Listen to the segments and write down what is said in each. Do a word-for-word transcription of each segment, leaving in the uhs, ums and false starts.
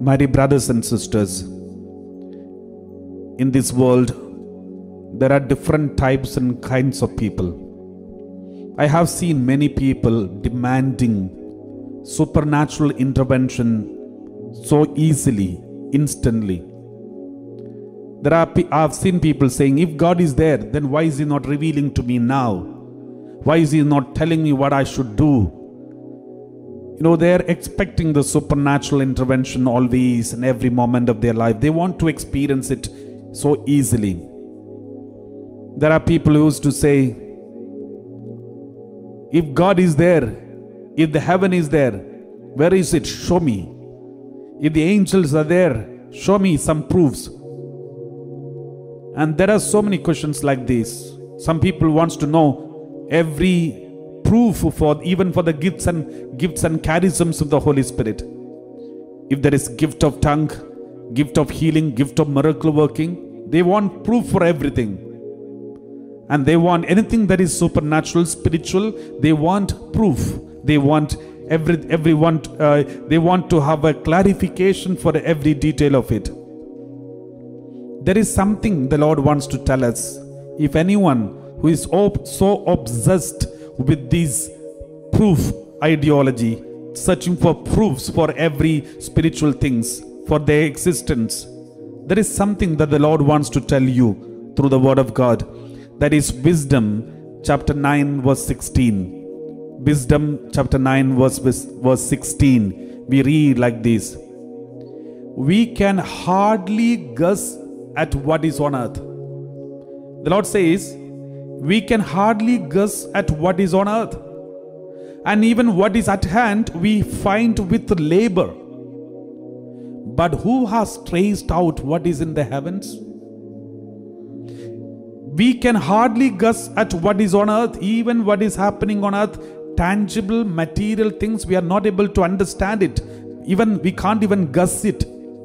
My dear brothers and sisters, in this world, there are different types and kinds of people. I have seen many people demanding supernatural intervention so easily, instantly. There are, I have seen people saying, if God is there, then why is He not revealing to me now? Why is He not telling me what I should do? You know, they are expecting the supernatural intervention always and every moment of their life. They want to experience it so easily. There are people who used to say, if God is there, if the heaven is there, where is it? Show me. If the angels are there, show me some proofs. And there are so many questions like this. Some people wants to know every proof for even for the gifts and gifts and charisms of the Holy Spirit. If there is gift of tongue, gift of healing, gift of miracle working, they want proof for everything. And they want anything that is supernatural, spiritual, they want proof. They want every everyone uh, they want to have a clarification for every detail of it. There is something the Lord wants to tell us. If anyone who is so obsessed with this proof ideology, searching for proofs for every spiritual things, for their existence, there is something that the Lord wants to tell you through the word of God. That is Wisdom chapter nine verse sixteen. Wisdom chapter nine verse, verse sixteen. We read like this. We can hardly guess at what is on earth. The Lord says, we can hardly guess at what is on earth. And even what is at hand, we find with labor. But who has traced out what is in the heavens? We can hardly guess at what is on earth, even what is happening on earth, tangible, material things, we are not able to understand it. Even we can't even guess it.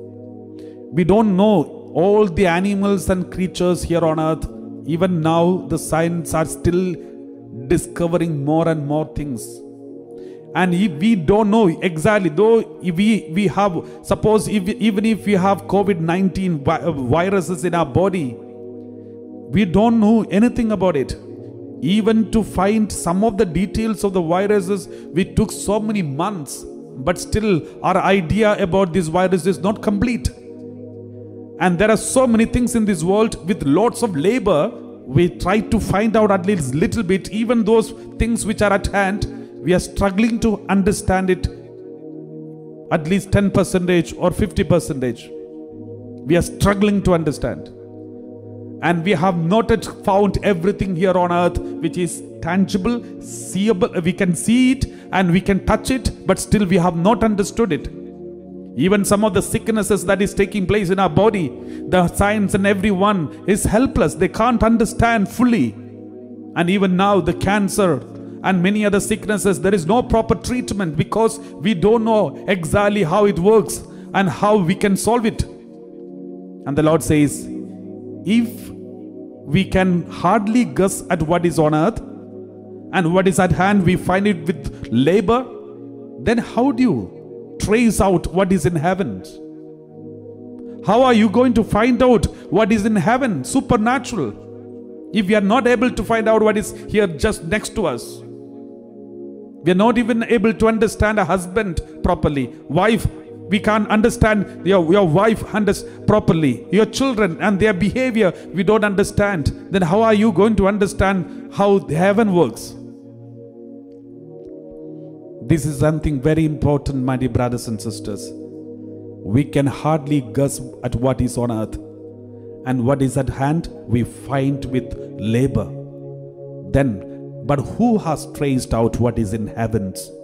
We don't know all the animals and creatures here on earth. Even now, the science are still discovering more and more things. And if we don't know exactly, though if we, we have, suppose if, even if we have COVID nineteen viruses in our body, we don't know anything about it. Even to find some of the details of the viruses, we took so many months. But still, our idea about this virus is not complete. And there are so many things in this world with lots of labor. We try to find out at least little bit. Even those things which are at hand, we are struggling to understand it at least ten percent or fifty percent. We are struggling to understand. And we have not yet found everything here on earth which is tangible, seeable. We can see it and we can touch it, but still we have not understood it. Even some of the sicknesses that is taking place in our body, the science and everyone is helpless. They can't understand fully. And even now the cancer and many other sicknesses, there is no proper treatment because we don't know exactly how it works and how we can solve it. And the Lord says, if we can hardly guess at what is on earth and what is at hand, we find it with labor, then how do you trace out what is in heaven? How are you going to find out what is in heaven, supernatural, if we are not able to find out what is here just next to us? We are not even able to understand a husband properly, wife. We can't understand your, your wife properly, your children and their behavior we don't understand. Then how are you going to understand how heaven works? This is something very important, my dear brothers and sisters. We can hardly guess at what is on earth, and what is at hand we find with labor. Then, but who has traced out what is in heavens?